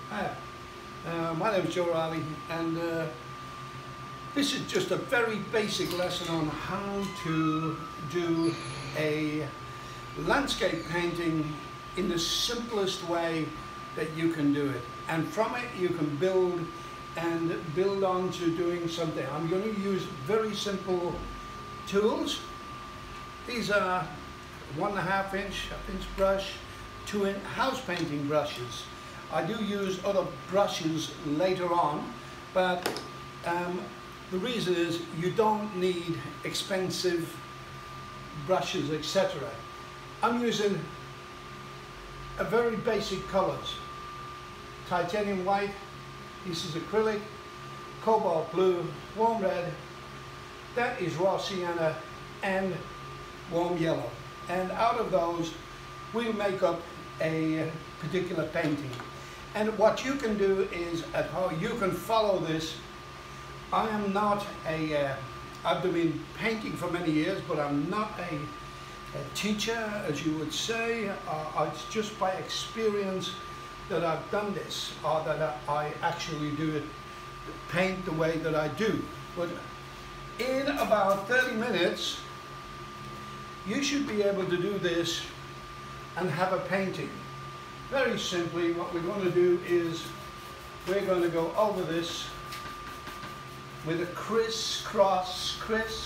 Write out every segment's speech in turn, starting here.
Hi, my name is Joe Riley, and this is just a very basic lesson on how to do a landscape painting in the simplest way that you can do it. And from it you can build on to doing something. I'm going to use very simple tools. These are 1.5 inch brush, 2-inch house painting brushes. I do use other brushes later on, but the reason is you don't need expensive brushes, etc. I'm using a very basic colors: titanium white, this is acrylic, cobalt blue, warm red, that is raw sienna, and warm yellow. And out of those we'll make up a particular painting. And what you can do is, at how you can follow this. I am not I've been painting for many years, but I'm not a teacher, as you would say. It's just by experience that I've done this, or that I actually do it, paint the way that I do. But in about 30 minutes, you should be able to do this and have a painting. Very simply, what we're going to do is we're going to go over this with a crisscross,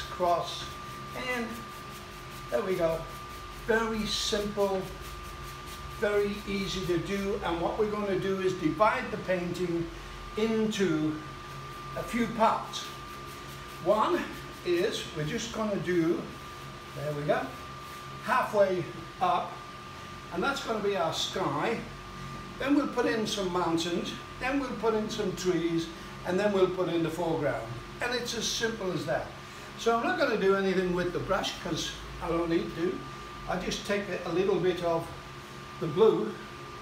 and there we go. Very simple, very easy to do. And what we're going to do is divide the painting into a few parts. One is we're just going to do, there we go, halfway up, and that's going to be our sky. Then we'll put in some mountains, then we'll put in some trees, and then we'll put in the foreground. And it's as simple as that. So I'm not going to do anything with the brush because I don't need to. I just take a little bit of the blue,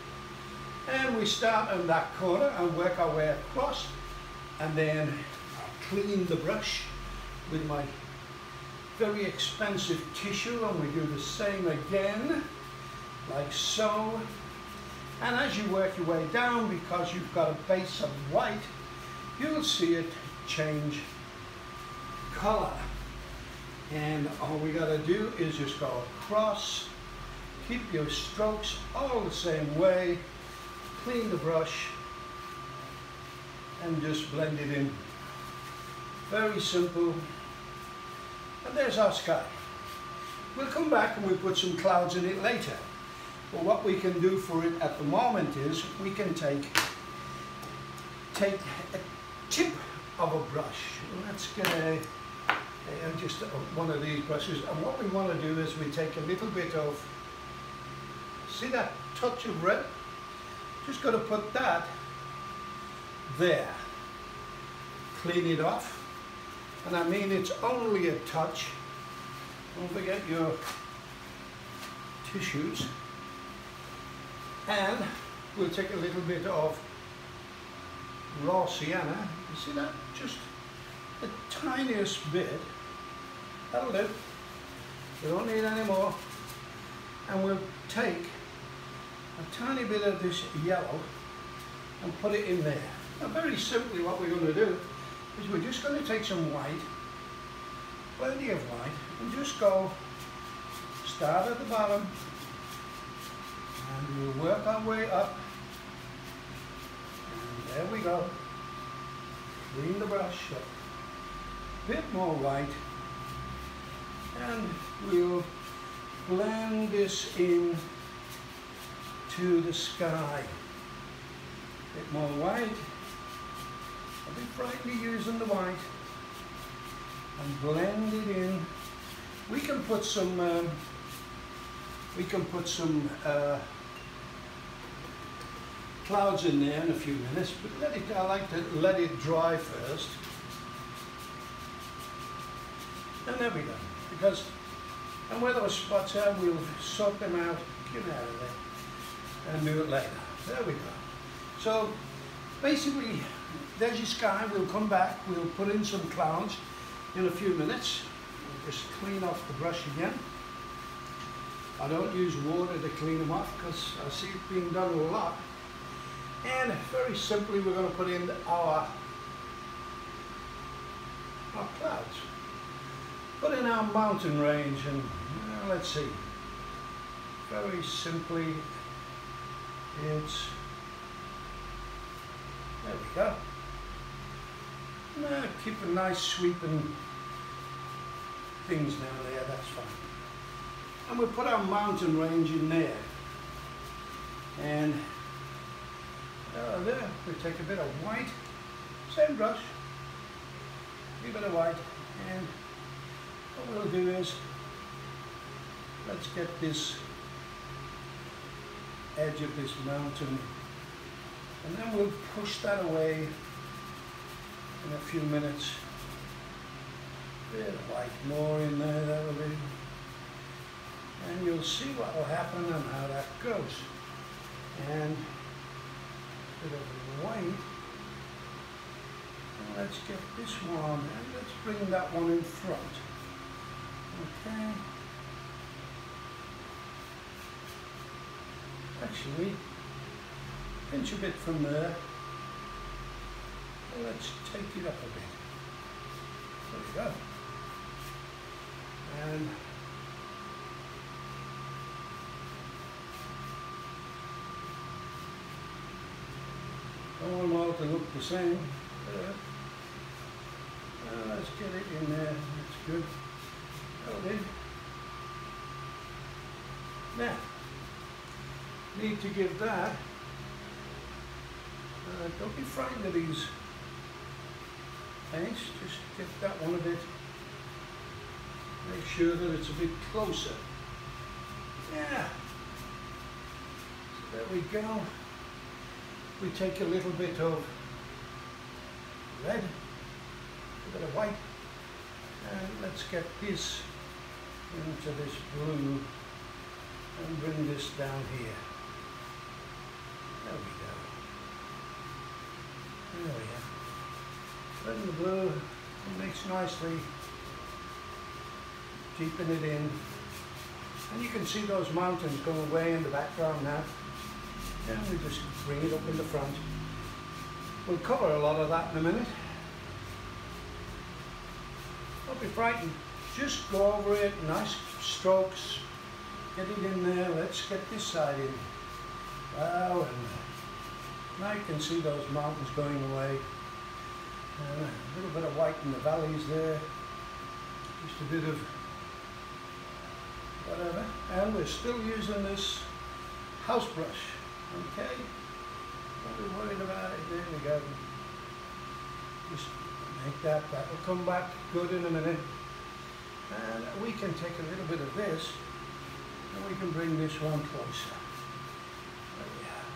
and we start in that corner and work our way across, and then I'll clean the brush with my very expensive tissue, and we do the same again, like so. And as you work your way down, because you've got a base of white, you'll see it change color. And all we got to do is just go across, keep your strokes all the same way, clean the brush, and just blend it in. Very simple. And there's our sky. We'll come back and we'll put some clouds in it later. But what we can do for it at the moment is we can take a tip of a brush. Let's get just one of these brushes, and what we want to do is we take a little bit of, see that touch of red? Just got to put that there. Clean it off, and I mean it's only a touch. Don't forget your tissues. And we'll take a little bit of raw sienna. You see that? Just the tiniest bit. That'll do. We don't need any more. And we'll take a tiny bit of this yellow and put it in there. Now, very simply, what we're going to do is we're just going to take some white, plenty of white, and just go, start at the bottom, and we'll work our way up, and there we go. Clean the brush up, a bit more white, and we'll blend this in to the sky. A bit more white. I'll be brightly using the white, and blend it in. We can put some clouds in there in a few minutes, but I like to let it dry first. And there we go. Because, and where those spots are, we'll sort them out, get out of there, and do it later. There we go. So basically, there's your sky. We'll come back, we'll put in some clouds in a few minutes. We'll just clean off the brush again. I don't use water to clean them off because I see it being done a lot. And very simply we're going to put in our clouds. Put in our mountain range, and let's see. Very simply, it's, there we go. Now keep a nice sweeping things down there, that's fine. And we'll put our mountain range in there. And there, we take a bit of white, same brush, a bit of white, and what we'll do is, let's get this edge of this mountain, and then we'll push that away in a few minutes. A bit of white more in there, that will be, and you'll see what will happen and how that goes. And a bit of white, and let's get this one, and let's bring that one in front. Okay. Actually, pinch a bit from there. And let's take it up a bit. There we go. And I want them all to look the same. Let's get it in there. That's good. Okay. Now, need to give that, don't be frightened of these paints, just get that one a bit, make sure that it's a bit closer. Yeah, so there we go. We take a little bit of red, a bit of white, and let's get this into this blue and bring this down here. There we go. There we are. Then the blue mix nicely, deepen it in. And you can see those mountains going way in the background now. And we just bring it up in the front. We'll cover a lot of that in a minute. Don't be frightened. Just go over it, nice strokes. Get it in there. Let's get this side in. Wow, and now you can see those mountains going away. A little bit of white in the valleys there. Just a bit of whatever. And we're still using this house brush. Okay? Don't be worried about it. There we go. Just make that. That will come back good in a minute. And we can take a little bit of this and we can bring this one closer. There we are.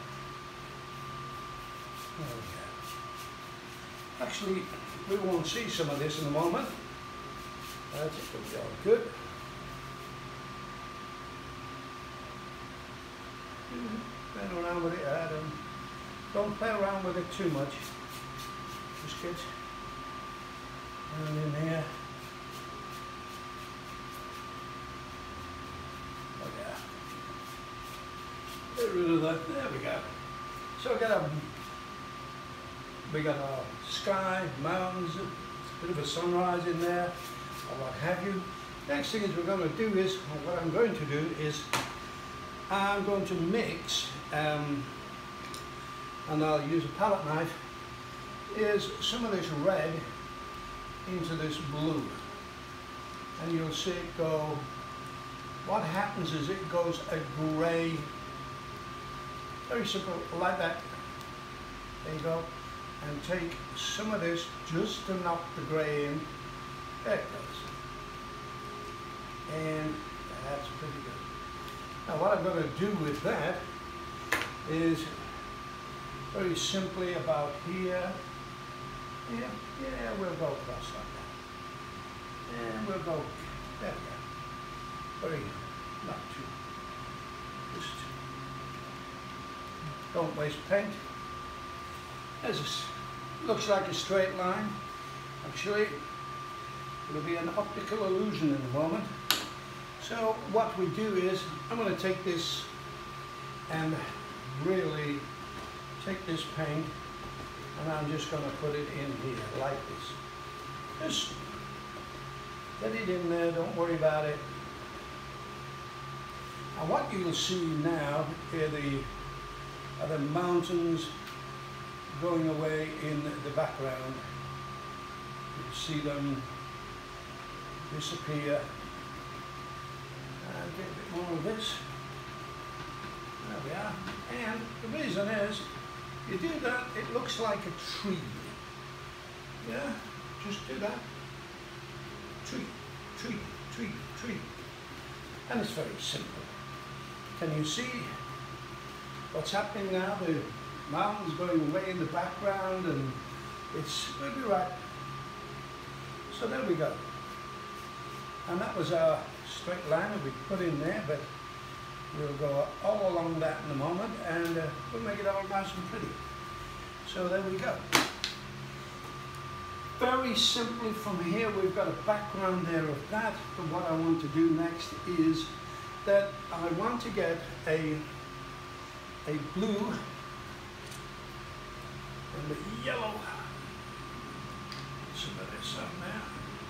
There we go. Actually, we won't see some of this in a moment. That's all good. Play around with it, Adam. Don't play around with it too much. Just get and in here. Oh yeah. Get rid of that. There we go. So we got our sky, mountains, a bit of a sunrise in there, or what have you. Next thing is we're going to do is, or what I'm going to do is, I'm going to mix, and I'll use a palette knife, is some of this red into this blue. And you'll see it go, what happens is it goes a grey, very simple, like that. There you go. And take some of this just to knock the grey in. There it goes. And that's pretty good. Now what I'm going to do with that is very simply about here. Yeah, we'll go across like that. And we'll go, there we go. Very, not too, just don't waste paint. As this looks like a straight line. Actually, it'll be an optical illusion in a moment. So what we do is, I'm going to take this and really take this paint and I'm just going to put it in here like this. Just get it in there, don't worry about it. And what you'll see now are the mountains going away in the background. You'll see them disappear. And get a bit more of this. There we are. And the reason is, you do that, it looks like a tree. Yeah, just do that. Tree, tree, tree, tree. And it's very simple. Can you see what's happening now? The mountains going way in the background and we'll be right. So there we go. And that was our straight line that we put in there, but we'll go all along that in a moment and we'll make it all nice and pretty. So there we go. Very simply from here, we've got a background there of that, but what I want to do next is that I want to get a blue and a yellow. Some of this on there.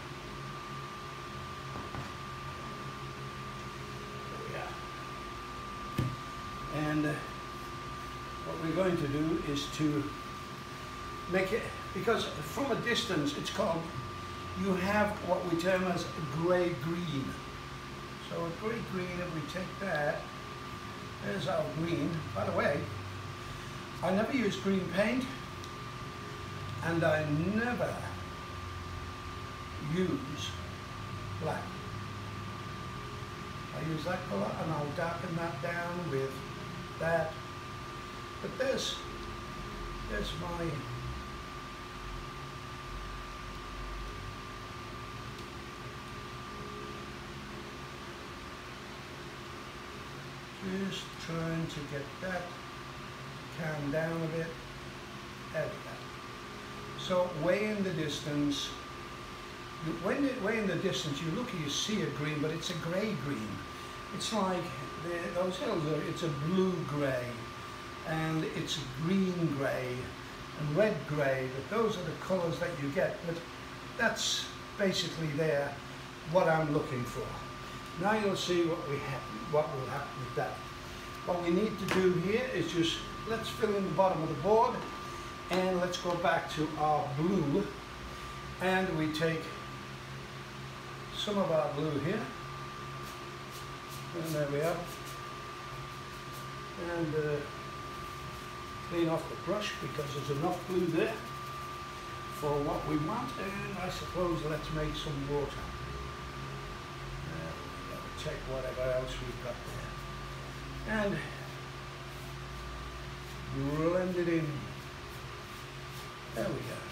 And what we're going to do is to make it, because from a distance it's called, you have what we term as grey-green. So a grey-green, if we take that, there's our green. By the way, I never use green paint, and I never use black. I use that colour and I'll darken that down with that. But there's my just trying to get that calm down a bit. There we go. So way in the distance, way in the distance you look and you see a green, but it's a grey green. It's like those hills it's a blue grey, and it's green grey and red grey, but those are the colours that you get. But that's basically what I'm looking for. Now you'll see what will happen with that. What we need to do here is just, let's fill in the bottom of the board, and let's go back to our blue, and we take some of our blue here, and there we are, and clean off the brush because there's enough blue there for what we want, and I suppose let's make some water. Check whatever else we've got there, and blend it in. There we go.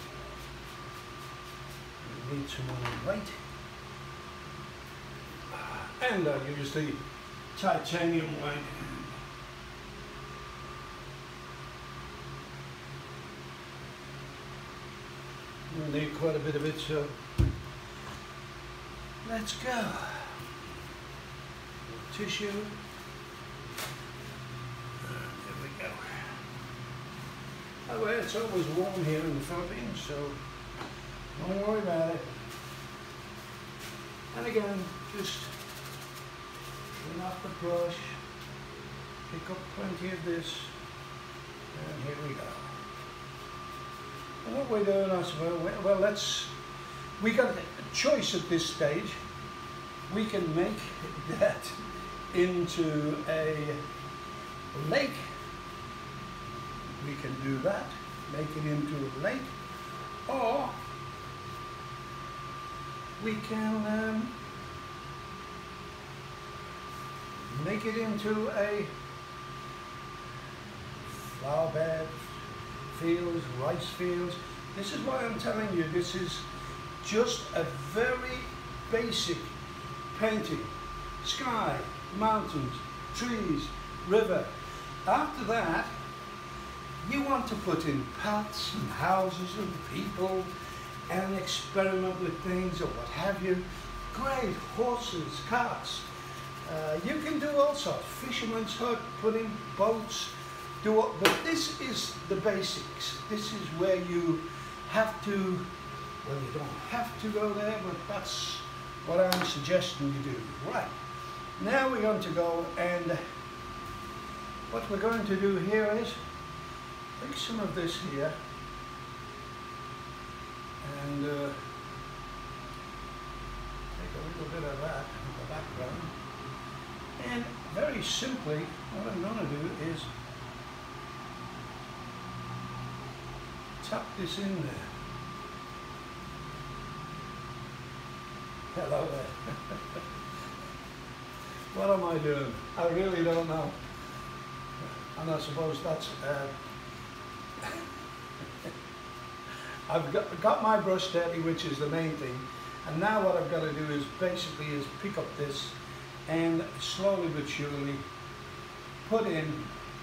We need some more white. And I use the titanium white. We'll need quite a bit of it, so let's go. Tissue. There we go. By the way, it's always warm here in the Philippines, so don't worry about it. And again, just clean off the brush, pick up plenty of this, and here we go. And what we're doing, I suppose, well, we got a choice at this stage. We can make that into a lake. We can do that, make it into a lake, or we can make it into a flower bed, fields, rice fields. This is why I'm telling you, this is just a very basic painting. Sky, mountains, trees, river. After that, you want to put in paths and houses and people and experiment with things or what have you. Great, horses, carts. You can do all sorts. Fisherman's hut, put in boats, but this is the basics. This is where you have to, well, you don't have to go there, but that's what I'm suggesting you do. Right, now we're going to go, and what we're going to do here is take some of this here and take a little bit of that in the background, and very simply what I'm going to do is tap this in there. Hello there. What am I doing? I really don't know. And I suppose that's I've got my brush dirty, which is the main thing, and now what I've got to do is basically pick up this and slowly but surely put in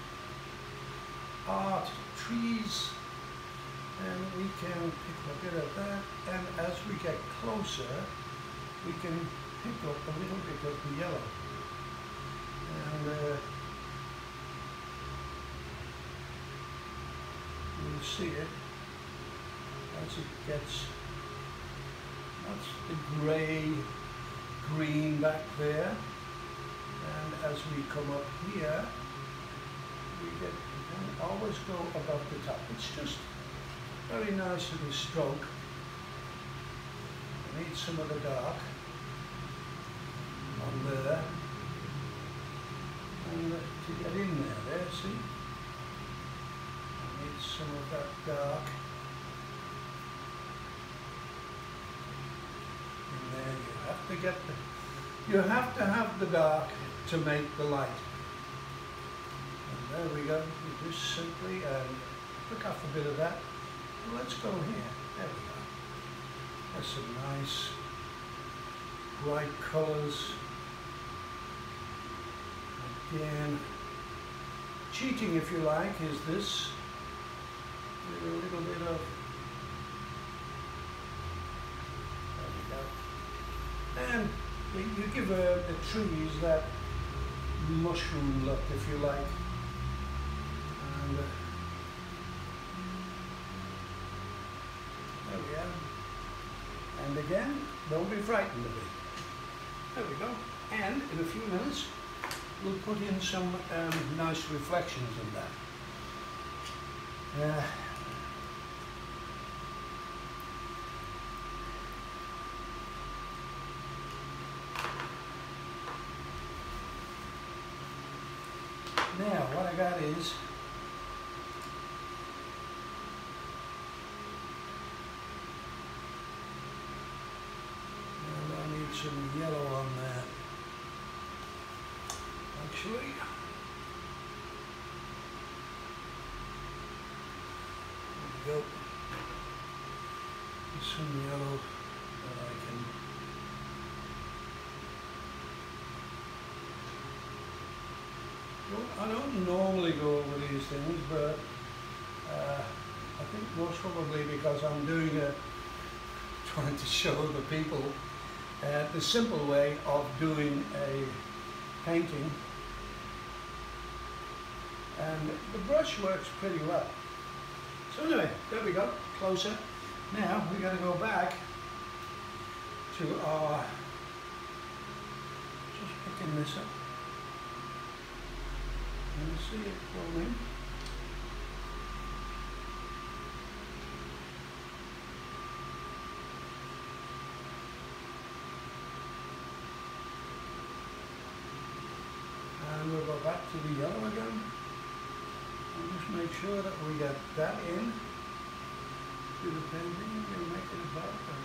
art, trees, and we can pick a bit of that, and as we get closer we can pick up a little bit of the yellow, and you'll see it as it gets, that's the grey green back there, and as we come up here we can always go above the top. It's just very nice little stroke. I need some of the dark on there, and to get in there, see? I need some of that dark in there. You have to have the dark to make the light. And there we go. You just simply pick off a bit of that. Let's go here. There we go. That's some nice bright colours. Again, cheating if you like is this, with a little bit of, there we go. And you give the trees that mushroom look, if you like. And there we are. And again, don't be frightened of it. There we go. And in a few minutes, we'll put in some nice reflections in that. Now, what I got is, some yellow on there. Actually, there we go. There's some yellow that I can. Well, I don't normally go over these things, but I think most probably because I'm doing trying to show the people the simple way of doing a painting, and the brush works pretty well. So anyway, there we go, closer. Now we got to go back to our, just picking this up, and see it going in. And we'll go back to the yellow again, and just make sure that we get that in to the painting and make it a dark color.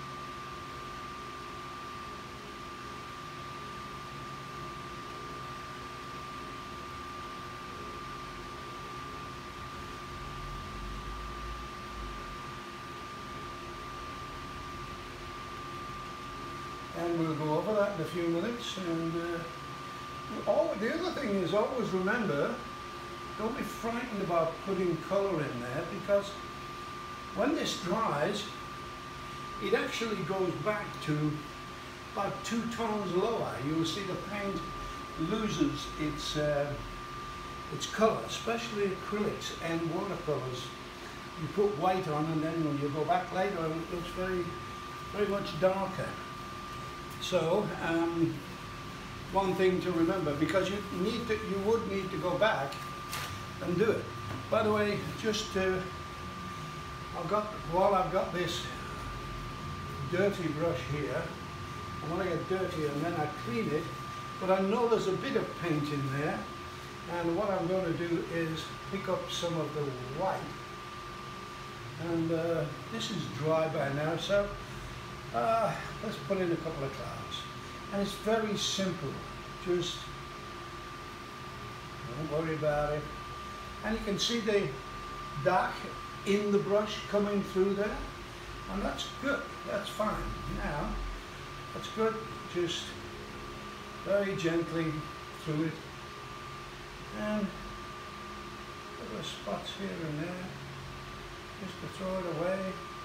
And we'll go over that in a few minutes. And the other thing is, always remember, don't be frightened about putting colour in there, because when this dries, it actually goes back to about 2 tones lower. You'll see the paint loses its colour, especially acrylics and watercolours. You put white on and then when you go back later it looks very, very much darker. So one thing to remember, because you would need to go back and do it. By the way, just while I've got this dirty brush here, I want to get dirty and then I clean it, but I know there's a bit of paint in there, and what I'm going to do is pick up some of the white, and this is dry by now, so let's put in a couple of clouds. And it's very simple, just don't worry about it. And you can see the dark in the brush coming through there, and that's good, that's fine. Now, that's good, just very gently through it, and little spots here and there, just to throw it away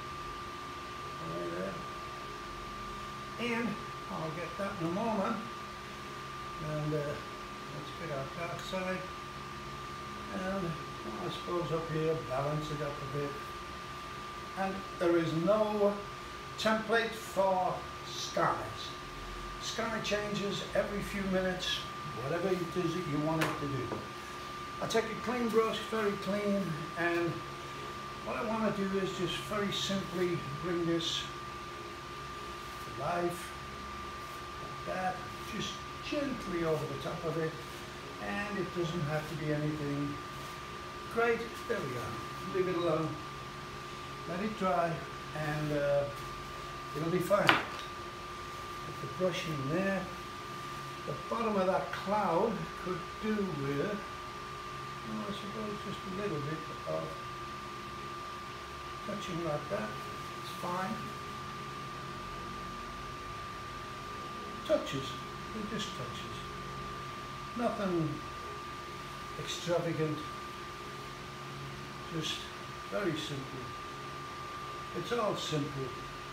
there. And I'll get that in a moment, and let's get our dark side, and I suppose up here, balance it up a bit. And there is no template for skies. Sky changes every few minutes, whatever it is that you want it to do. I take a clean brush, very clean, and what I want to do is just very simply bring this to life, like that, just gently over the top of it, and it doesn't have to be anything great. There we go. Leave it alone. Let it dry, and it'll be fine. Put the brush in there. The bottom of that cloud could do with, I suppose, just a little bit of touching like that. It's fine. Touches. They're just touches. Nothing extravagant. Just very simple. It's all simple.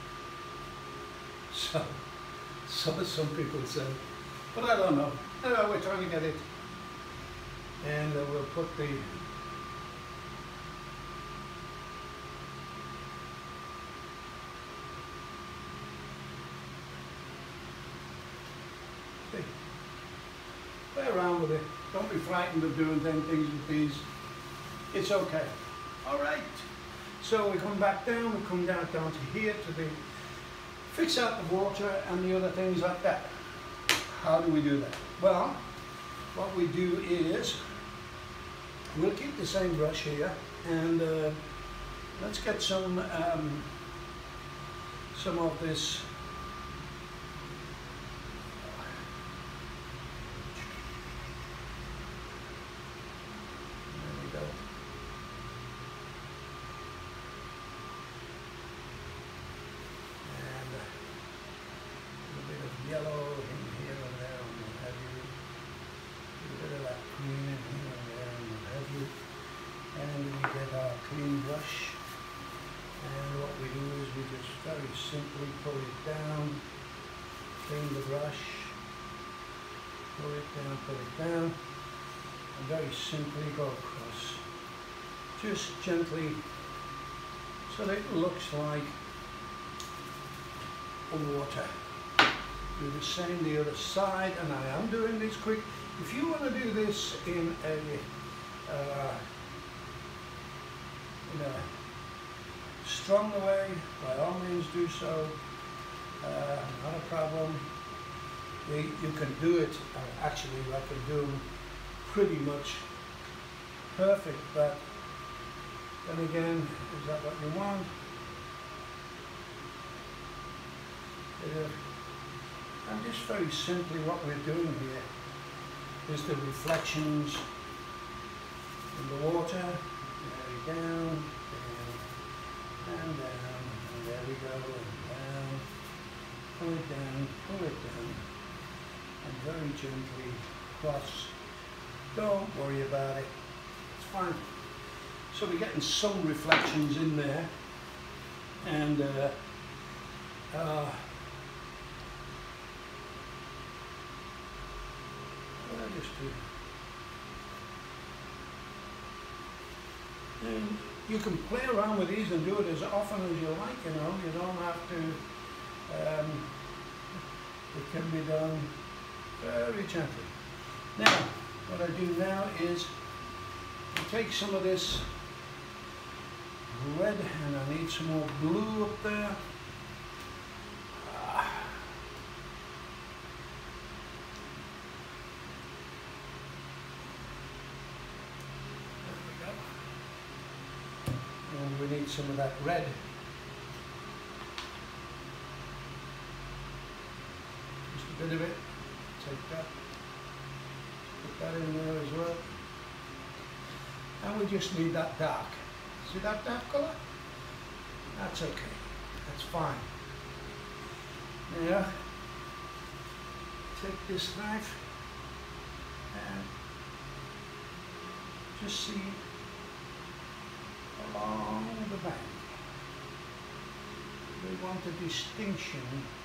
So some people say, but I don't know. Anyway, we're trying to get it. And we'll put the play around with it. Don't be frightened of doing things with these. It's okay. All right. So we come back down. We come down to here to the fix out the water and the other things like that. How do we do that? Well, what we do is we'll keep the same brush here, and let's get some of this. Yellow in here and there and what have you. A bit of that green in here and there and what have you. And we get our clean brush. And what we do is we just very simply pull it down, clean the brush, pull it down, and very simply go across. Just gently, so that it looks like water. Do the same the other side, and I am doing this quick. If you want to do this in a stronger way, by all means do so. Not a problem. You can do it. Actually, I can do them pretty much perfect. But then again, is that what you want? And just very simply what we're doing here is the reflections in the water, very down, and down, and there we go, and down, pull it down, and very gently cross. Don't worry about it, it's fine. So we're getting some reflections in there, and just And you can play around with these and do it as often as you like, you know. You don't have to, it can be done very gently. Now, what I do now is I take some of this red, and I need some more blue up there. And we need some of that red. Just a bit of it. Take that. Put that in there as well. And we just need that dark. See that dark colour? That's okay. That's fine. Now, take this knife and just see along the bank. We want a distinction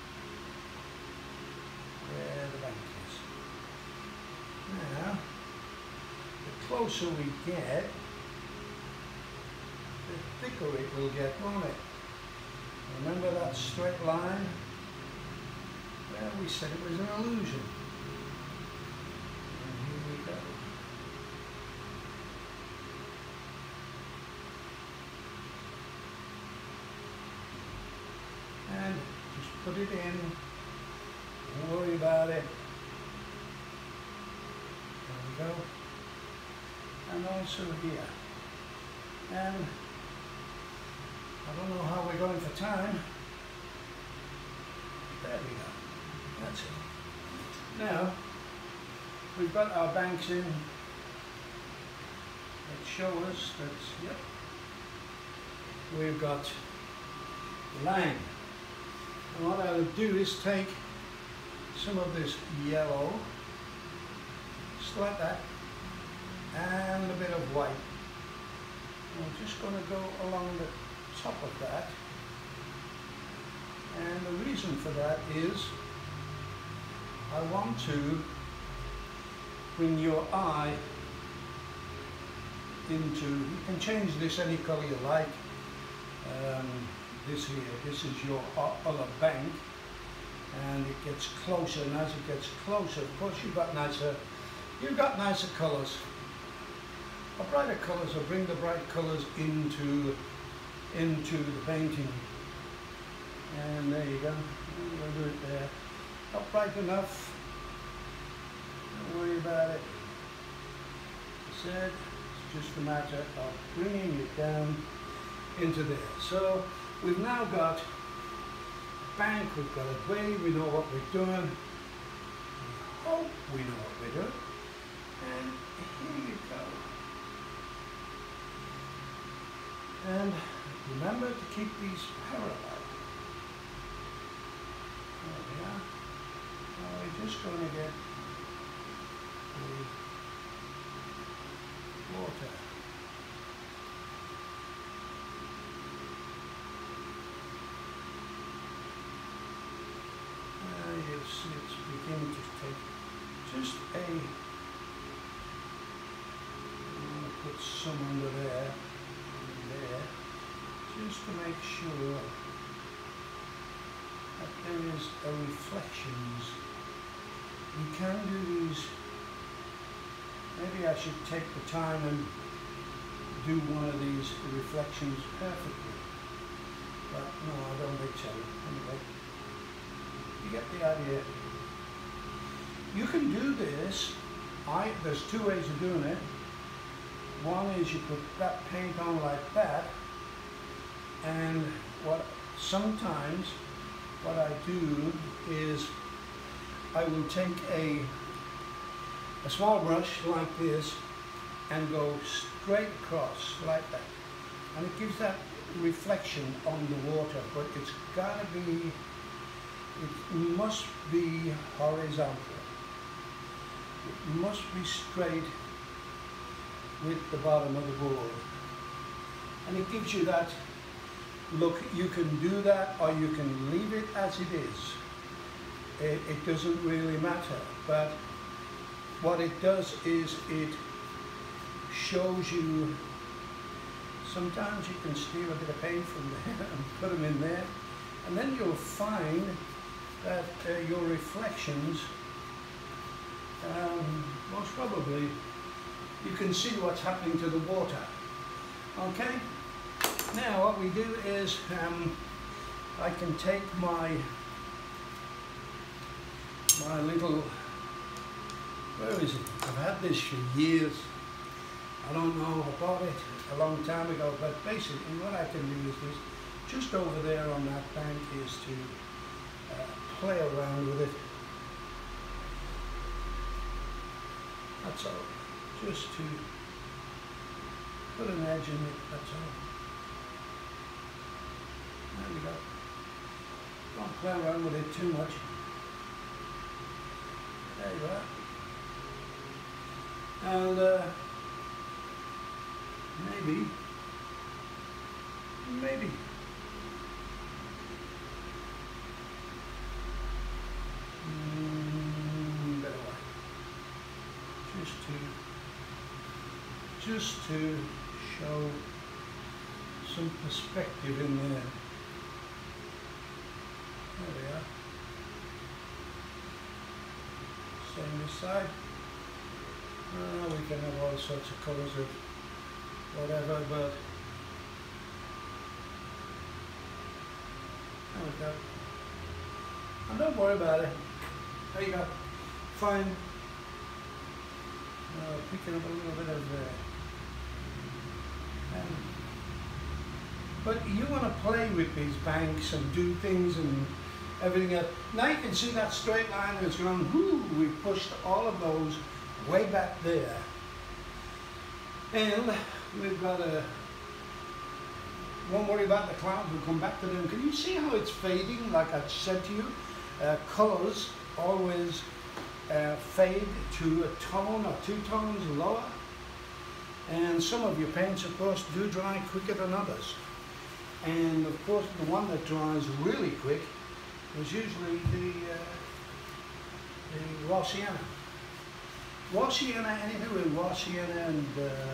where the bank is. Now, the closer we get, the thicker it will get, won't it? Remember that straight line? Well, we said it was an illusion. And here we go. And just put it in, don't worry about it. There we go. And also here. And I don't know how we're going for time. There we go. That's it. Now, we've got our banks in. That show us that, yep, we've got line. And what I'll do is take some of this yellow, just like that, and a bit of white. I'm just going to go along the top of that. And the reason for that is I want to bring your eye into, you can change this any color you like. This here, this is your other bank, and it gets closer, and as it gets closer, of course you've got nicer colors. A brighter colors, or bring the bright colors into the painting. And there you go. We'll do it there. Not bright enough. Don't worry about it. As I said, it's just a matter of bringing it down into there. So we've now got bank, we've got a way, we know what we're doing. We hope we know what we're doing. And here you go. And remember to keep these parallel. There we are. Now we're just going to get the water. You'll see it's beginning to take just a, I'm going to put some under there, just to make sure that there is a reflections. You can do these, maybe I should take the time and do one of these reflections perfectly, but no, I don't think so. Anyway, you get the idea. You can do this, there's two ways of doing it. One is you put that paint on like that, and sometimes what I do is I will take a small brush like this and go straight across like that, and it gives that reflection on the water, but it's got to be, it must be horizontal. It must be straight with the bottom of the board, and it gives you that look. You can do that, or you can leave it as it is. It doesn't really matter, but what it does is it shows you sometimes you can steal a bit of paint from there and put them in there, and then you'll find that your reflections, most probably, you can see what's happening to the water. Okay, now what we do is I can take my little, where is it? I've had this for years. I don't know, I bought it a long time ago, but basically what I can do is this, just over there on that bank, is to play around with it. That's all. Just to put an edge in it, that's all. There we go. Don't play around with it too much. There you are. And maybe better way. Just to show some perspective in there. There we are. Same this side. We can have all sorts of colours of whatever, but there we go. And don't worry about it. There you go. Fine. Picking up a little bit of but you want to play with these banks and do things and everything else. Now you can see that straight line that's gone, whoo, we pushed all of those way back there. And we've got won't worry about the clouds, we'll come back to them. Can you see how it's fading? Like I said to you, colours always fade to a tone or 2 tones lower. And some of your paints, of course, do dry quicker than others. And of course, the one that dries really quick is usually the raw sienna. Raw sienna, anything with raw sienna and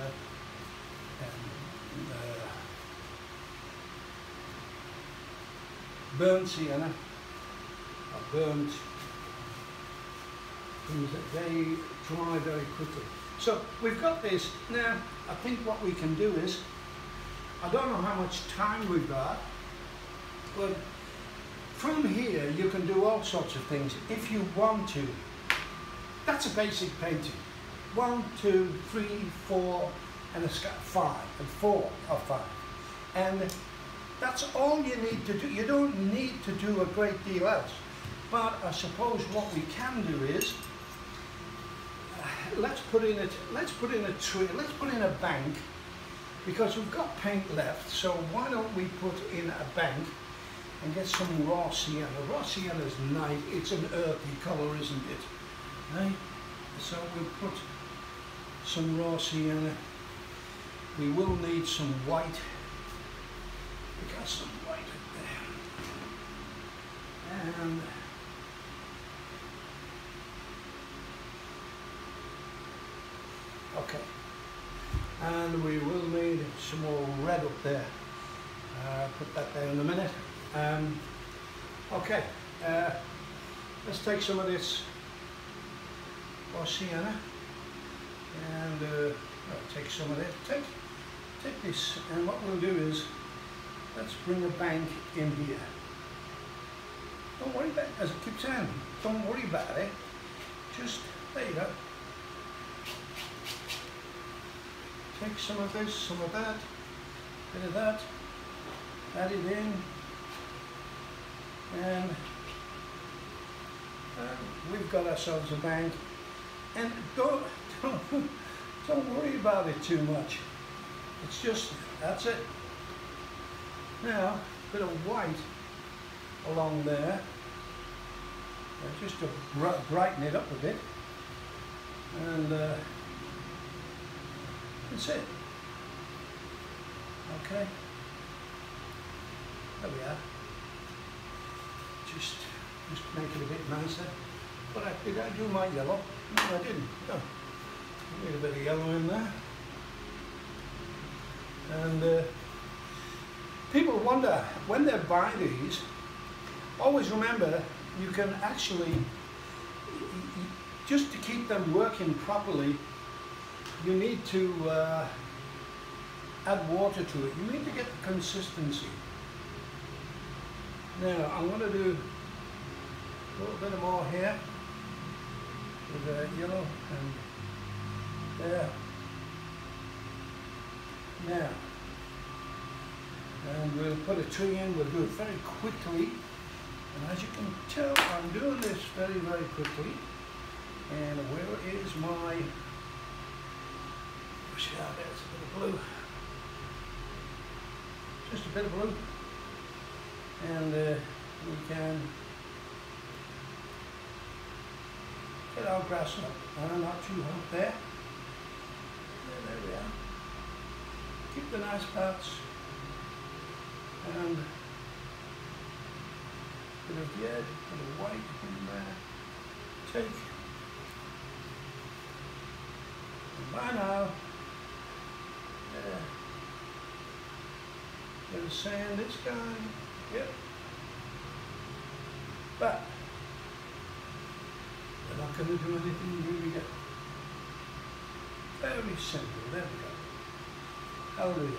burnt sienna, or burnt things, that they dry very quickly. So we've got this. Now, I think what we can do is, I don't know how much time we've got, but from here you can do all sorts of things if you want to. That's a basic painting. 1, 2, 3, 4, and a 5, and 4 or 5. And that's all you need to do. You don't need to do a great deal else. But I suppose what we can do is, let's put in a tree, let's put in a bank, because we've got paint left, so why don't we put in a bank and get some raw sienna. Raw sienna is nice, it's an earthy colour, isn't it? Right? So we'll put some raw sienna. We will need some white. We got some white up there. And okay. And we will need some more red up there. Put that there in a minute. Okay, let's take some of this raw sienna and take some of it. Take this, and what we'll do is, let's bring a bank in here. Don't worry about it, as I keep saying, don't worry about it. Just, there you go. Take some of this, some of that, bit of that, add it in, and we've got ourselves a bank. And don't worry about it too much. It's just, that's it. Now, a bit of white along there, just to brighten it up a bit, and that's it. Okay, there we are. Just make it a bit nicer. But did I do my yellow? No, I didn't. No. Need a bit of yellow in there. And people wonder when they buy these, always remember you can actually, just to keep them working properly, you need to add water to it. You need to get the consistency. Now I'm going to do a little bit more here with the yellow and there. Now, and we'll put a tree in. We'll do it very quickly, and as you can tell, I'm doing this very, very quickly. And where is my? Yeah, there's a bit of blue. Just a bit of blue, and we can get our grass up. Not too hot there. There we are. Keep the nice parts, and bit of red, bit of white in there. Take. And by now, bit of sand this guy. Yep. But we're not going to do anything really good. Very simple. There we go. Hallelujah.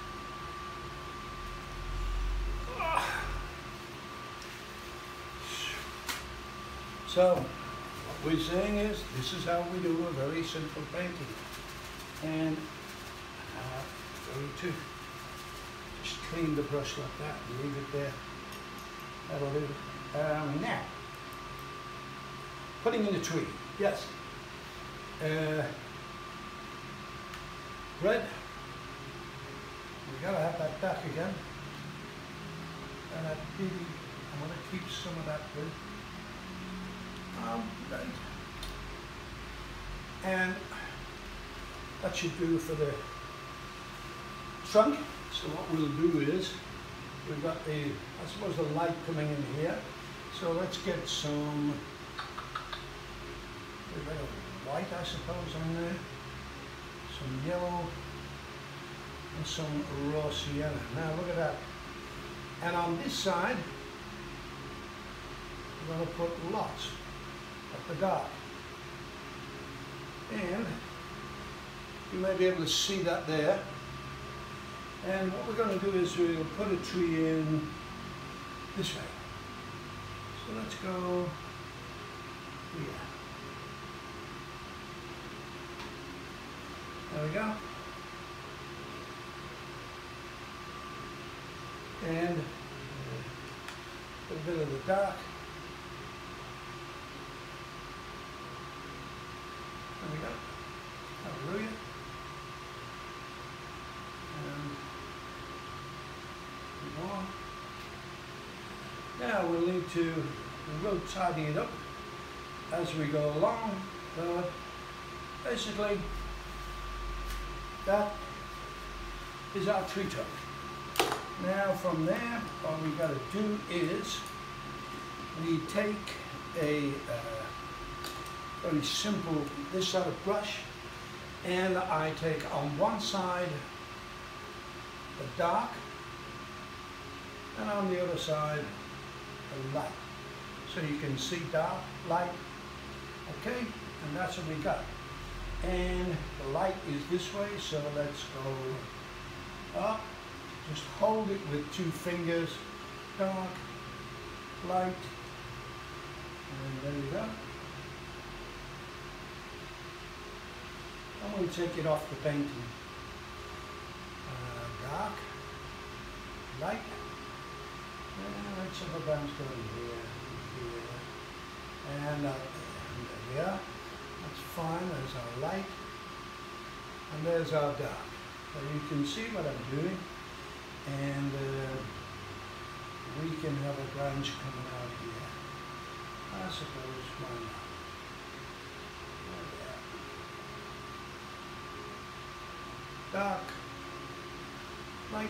So, what we're saying is, this is how we do a very simple painting. And going to just clean the brush like that and leave it there. That'll do. Now, putting in the tree. Yes. Red. We gotta have that back again. And that baby, I'm gonna keep some of that blue. Right. And that should do for the trunk. So what we'll do is, we've got the, I suppose the light coming in here. So let's get some, a bit of white I suppose on there, some yellow, and some raw sienna. Now look at that. And on this side, we're going to put lots of the dark. And you may be able to see that there. And what we're going to do is we'll put a tree in this way. So let's go here. There we go. And a bit of the dark. There we go. Hallelujah. And move on. Now we'll need to, we'll tidy it up as we go along. So basically, that is our tree trunk. Now from there, all we got to do is we take a very simple, this sort of brush, and I take on one side the dark, and on the other side the light. So you can see dark, light, okay? And that's what we got. And the light is this way, so let's go up. Just hold it with two fingers, dark, light, and there you go. I'm going to take it off the painting. Dark, light, and let's have a bounce going here, here, and there we are. That's fine, there's our light, and there's our dark. So you can see what I'm doing. And we can have a branch coming out here. I suppose, why not? There. Dark, light,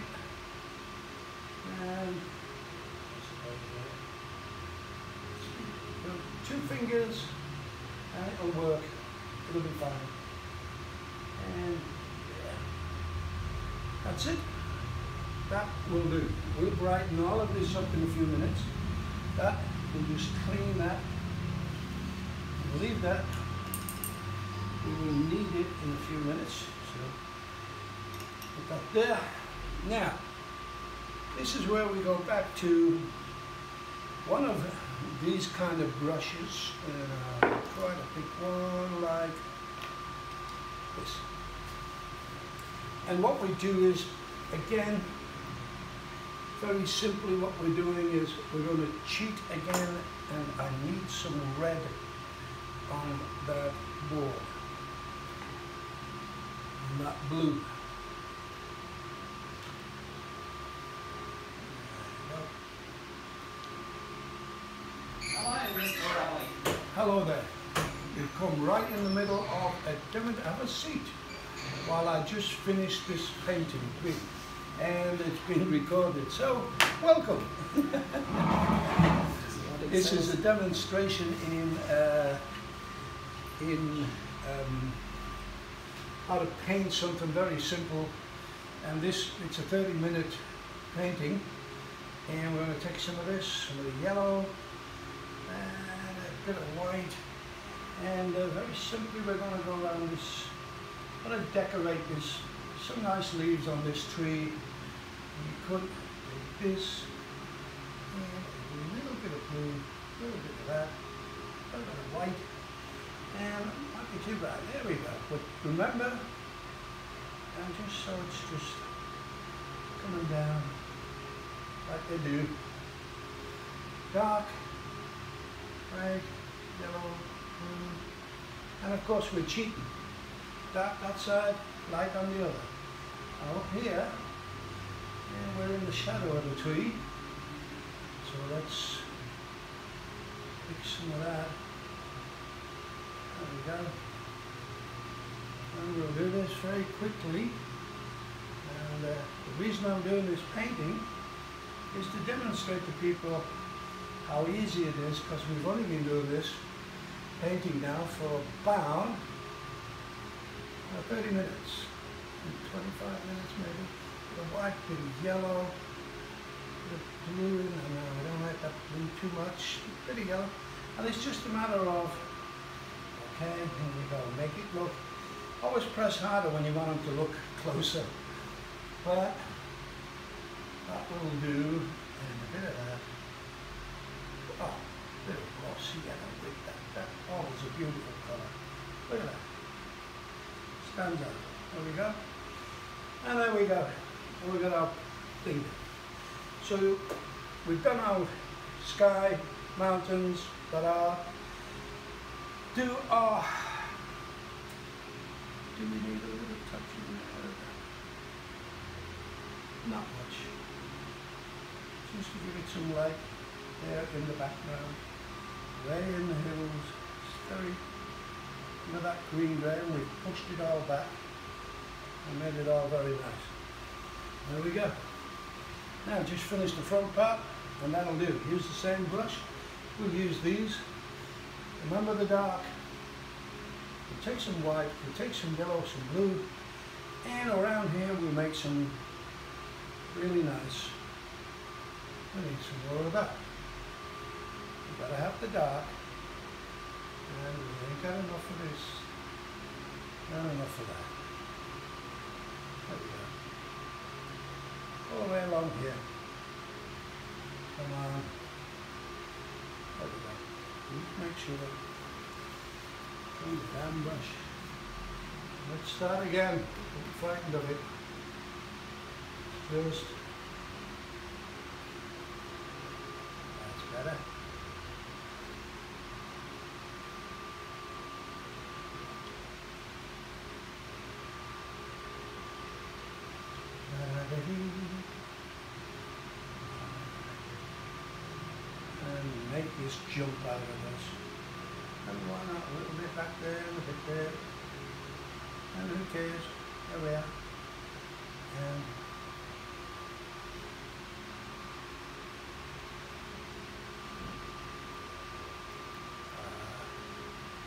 and I suppose two fingers, and it'll work. It'll be fine. And That's it. That will do. We'll brighten all of this up in a few minutes. That, we'll just clean that. We'll leave that. We will need it in a few minutes. So put that there. Now, this is where we go back to one of these kind of brushes. And I'll try to pick one like this. And what we do is, again, very simply what we're doing is we're going to cheat again, and I need some red on that board, not blue. Hello there. You've come right in the middle of have a seat while I just finish this painting, please. And it's been recorded, so welcome. This is a demonstration in how to paint something very simple, and it's a 30-minute painting, and we're going to take some of this, some of the yellow and a bit of white, and very simply we're going to go around this. I'm going to decorate this, some nice leaves on this tree. We could do this, and a little bit of blue, a little bit of that, a little bit of white, and not be too bad. There we go. But remember, and just so it's just coming down like they do. Dark, red, yellow, blue, and of course we're cheating. Dark that side, light on the other. Now up here, and we're in the shadow of the tree, so let's pick some of that. There we go. And we'll do this very quickly. And the reason I'm doing this painting is to demonstrate to people how easy it is, because we've only been doing this painting now for about 30 minutes, 25 minutes maybe. The white, bit of yellow, bit of blue, no, I don't like that blue too much, bit of yellow. And it's just a matter of, okay, here we go, make it look, always press harder when you want them to look closer. But that will do, and a bit of that. Oh, a bit of glossy yellow with that. That always a beautiful colour. Look at that. Stands out. There we go. And there we go. And we've got our thing. So we've done our sky, mountains, do we need a little touch in there? Not much. Just to give it some light there in the background. Way in the hills. It's very, you know, that green there, and we've pushed it all back and made it all very nice. There we go. Now just finish the front part, and that'll do. Use the same brush. We'll use these. Remember the dark. We'll take some white, we'll take some yellow, some blue, and around here we'll make some really nice. We need some more of that. We've got to have the dark, and we ain't got enough of this. Not enough of that. There we go. All the way along here. Come on. There we go. Make sure that clean the damn brush. Let's start again. Don't be frightened of it. Just that's better. And make this jump out of us. And why not a little bit back there, a little bit there. And who cares? There we are. And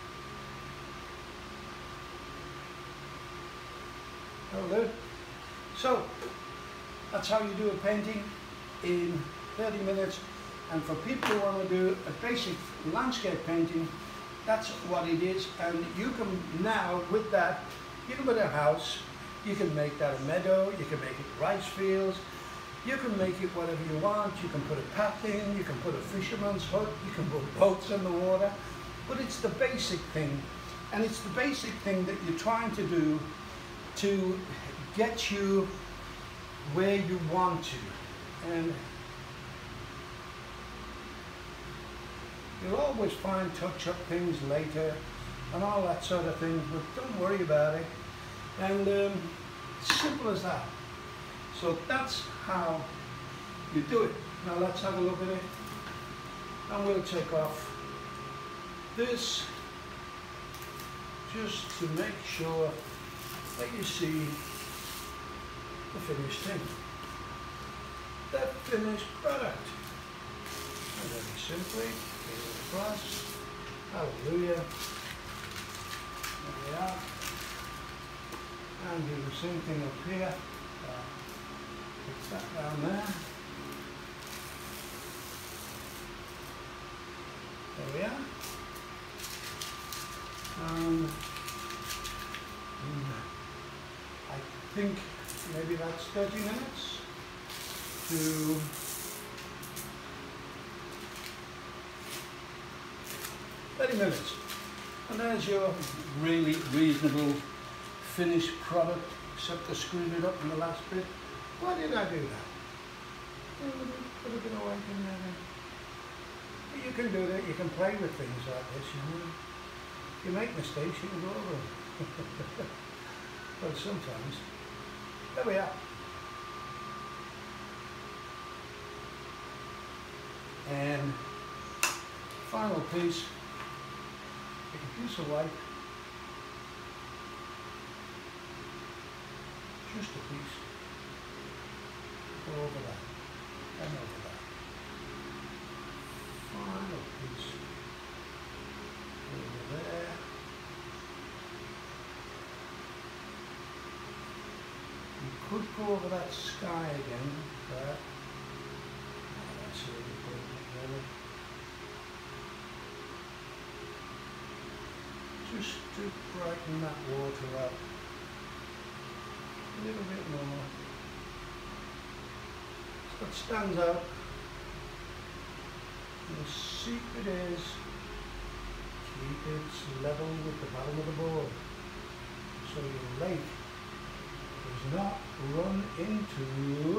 that'll do. So that's how you do a painting in 30 minutes. And for people who want to do a basic landscape painting, that's what it is. And you can now, with that, you can put a house, you can make that a meadow, you can make it rice fields, you can make it whatever you want. You can put a path in, you can put a fisherman's hut, you can put boats in the water. But it's the basic thing. And it's the basic thing that you're trying to do to get you where you want to. And you'll always find touch-up things later and all that sort of thing, but don't worry about it. And it's simple as that. So that's how you do it. Now let's have a look at it. And we'll take off this just to make sure that you see the finished thing. The finished product. And very simply, get it across. Hallelujah. There we are. And do the same thing up here. Put that down there. There we are. I think maybe that's 30 minutes to 30 minutes. And there's your really reasonable finished product, except I screwed it up in the last bit. Why did I do that? Put a bit of white in there then. But you can do that, you can play with things like this, you know. If you make mistakes, you can go over them. Well, sometimes. There we are. And final piece, take a piece of white, just a piece, go over that, and over that. Final piece, over there. You could go over that sky again, but that's really good, really. Just to brighten that water up a little bit more. So it stands out. And the secret is keep it level with the bottom of the board, so your lake does not run into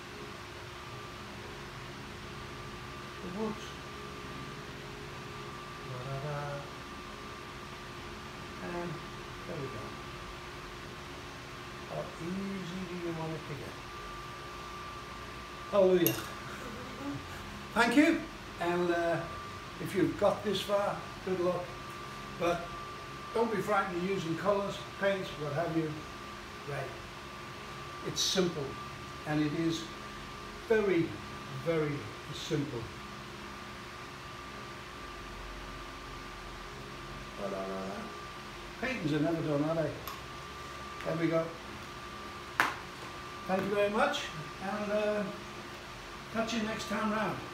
the woods. Da-da-da. And there we go. How easy do you want it to get? Hallelujah. Thank you. And if you've got this far, good luck. But don't be frightened of using colours, paints, what have you. Right. It's simple, and it is very, very simple. Paintings are never done, are they? There we go. Thank you very much, and catch you next time round.